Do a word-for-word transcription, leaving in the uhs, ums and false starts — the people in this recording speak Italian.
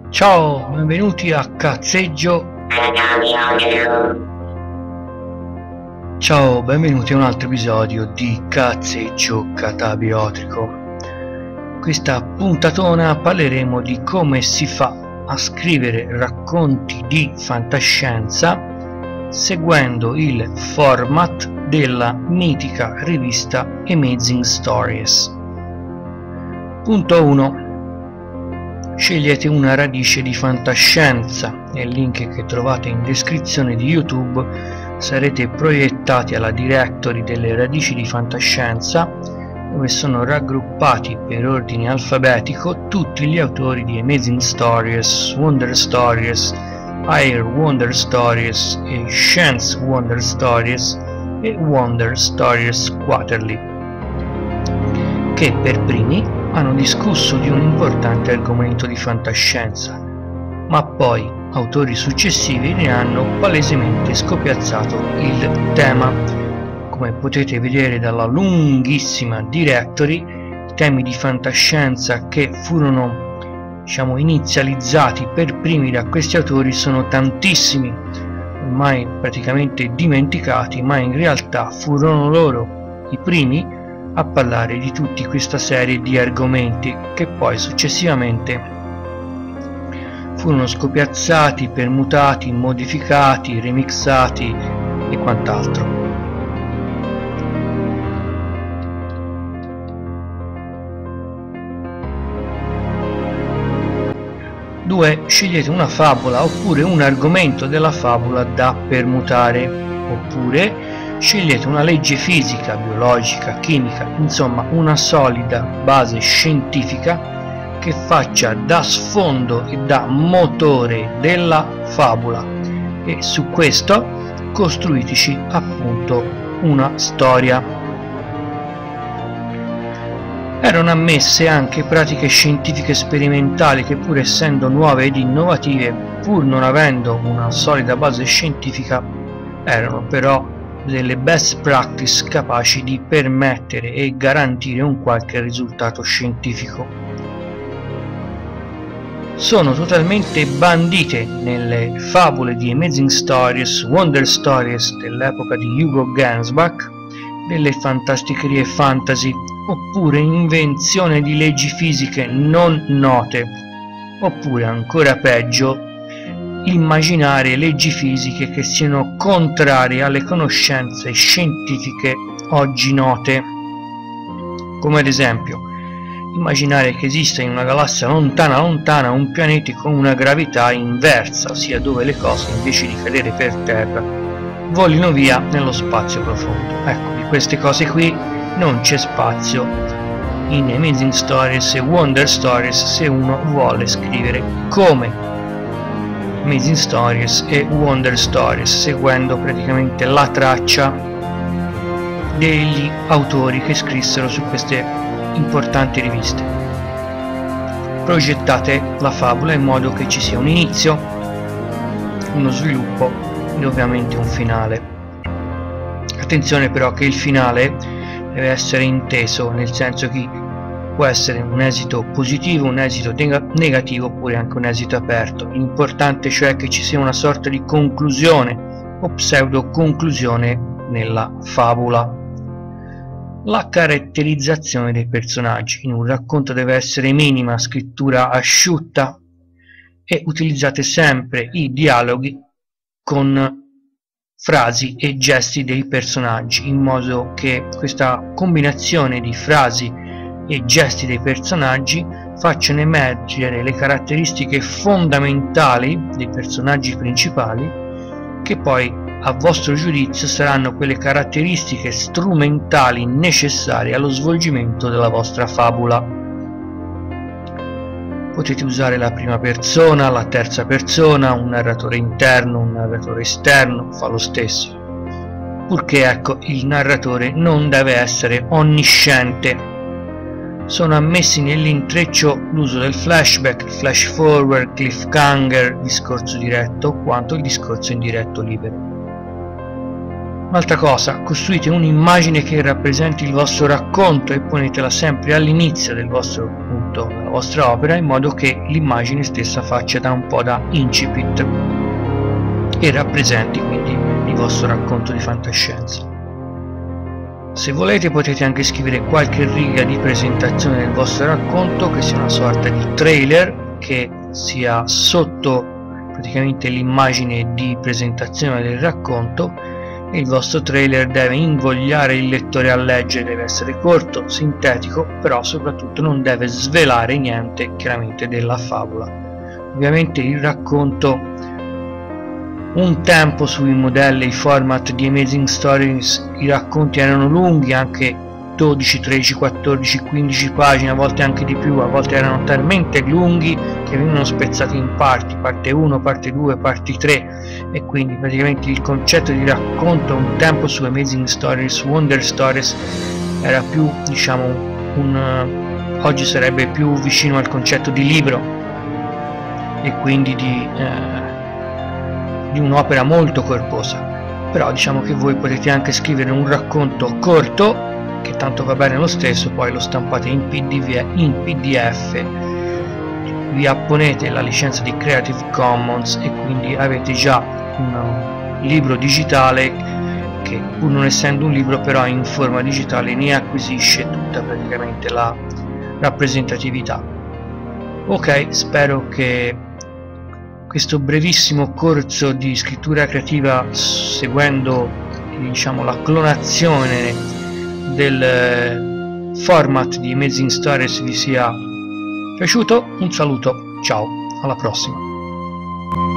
Ciao, benvenuti a Cazzeggio. Ciao, benvenuti a un altro episodio di Cazzeggio Catabiotrico. Questa puntatona parleremo di come si fa a scrivere racconti di fantascienza seguendo il format della mitica rivista Amazing Stories. Punto uno. Scegliete una radice di fantascienza. Nel link che trovate in descrizione di YouTube sarete proiettati alla directory delle radici di fantascienza, dove sono raggruppati per ordine alfabetico tutti gli autori di Amazing Stories, Wonder Stories, Higher Wonder Stories e Chance Wonder Stories e Wonder Stories Quarterly, che per primi hanno discusso di un importante argomento di fantascienza, ma poi autori successivi ne hanno palesemente scopiazzato il tema. Come potete vedere dalla lunghissima directory, i temi di fantascienza che furono, diciamo, inizializzati per primi da questi autori sono tantissimi, ormai praticamente dimenticati, ma in realtà furono loro i primi a parlare di tutta questa serie di argomenti che poi successivamente furono scopiazzati, permutati, modificati, remixati e quant'altro. due. Scegliete una favola oppure un argomento della favola da permutare, oppure scegliete una legge fisica, biologica, chimica, insomma una solida base scientifica che faccia da sfondo e da motore della favola, e su questo costruiteci appunto una storia. Erano ammesse anche pratiche scientifiche sperimentali che, pur essendo nuove ed innovative, pur non avendo una solida base scientifica, erano però delle best practice capaci di permettere e garantire un qualche risultato scientifico. Sono totalmente bandite nelle favole di Amazing Stories, Wonder Stories dell'epoca di Hugo Gernsback, delle fantasticherie fantasy, oppure invenzione di leggi fisiche non note, oppure ancora peggio immaginare leggi fisiche che siano contrarie alle conoscenze scientifiche oggi note, come ad esempio immaginare che esista in una galassia lontana lontana un pianeta con una gravità inversa, ossia dove le cose invece di cadere per terra volino via nello spazio profondo. Ecco, di queste cose qui non c'è spazio in Amazing Stories e Wonder Stories se uno vuole scrivere come Amazing Stories e Wonder Stories, seguendo praticamente la traccia degli autori che scrissero su queste importanti riviste. Progettate la favola in modo che ci sia un inizio, uno sviluppo ed ovviamente un finale. Attenzione però che il finale deve essere inteso, nel senso che può essere un esito positivo, un esito negativo oppure anche un esito aperto. L'importante cioè che ci sia una sorta di conclusione o pseudo conclusione nella favola. La caratterizzazione dei personaggi in un racconto deve essere minima, scrittura asciutta, e utilizzate sempre i dialoghi con frasi e gesti dei personaggi, in modo che questa combinazione di frasi e gesti dei personaggi facciano emergere le caratteristiche fondamentali dei personaggi principali, che poi a vostro giudizio saranno quelle caratteristiche strumentali necessarie allo svolgimento della vostra favola. Potete usare la prima persona, la terza persona, un narratore interno, un narratore esterno, fa lo stesso, purché ecco il narratore non deve essere onnisciente. Sono ammessi nell'intreccio l'uso del flashback, flash forward, cliffhanger, discorso diretto, quanto il discorso indiretto libero. Un'altra cosa, costruite un'immagine che rappresenti il vostro racconto e ponetela sempre all'inizio del vostro, appunto, della vostra opera, in modo che l'immagine stessa faccia da un po' da incipit e rappresenti quindi il vostro racconto di fantascienza. Se volete potete anche scrivere qualche riga di presentazione del vostro racconto, che sia una sorta di trailer che sia sotto praticamente l'immagine di presentazione del racconto. Il vostro trailer deve invogliare il lettore a leggere, deve essere corto, sintetico, però soprattutto non deve svelare niente chiaramente della favola. Ovviamente il racconto, un tempo sui modelli, i format di Amazing Stories, i racconti erano lunghi, anche dodici, tredici, quattordici, quindici pagine, a volte anche di più, a volte erano talmente lunghi che venivano spezzati in parti, parte uno, parte due, parte tre, e quindi praticamente il concetto di racconto un tempo su Amazing Stories, Wonder Stories, era più, diciamo, un, oggi sarebbe più vicino al concetto di libro e quindi di, eh, di un'opera molto corposa. Però diciamo che voi potete anche scrivere un racconto corto, che tanto va bene lo stesso, poi lo stampate in P D F, in P D F, vi apponete la licenza di Creative Commons e quindi avete già un libro digitale che, pur non essendo un libro, però in forma digitale ne acquisisce tutta praticamente la rappresentatività. Ok, spero che questo brevissimo corso di scrittura creativa, seguendo, diciamo, la clonazione del format di Amazing Stories, vi sia piaciuto. Un saluto, ciao, alla prossima.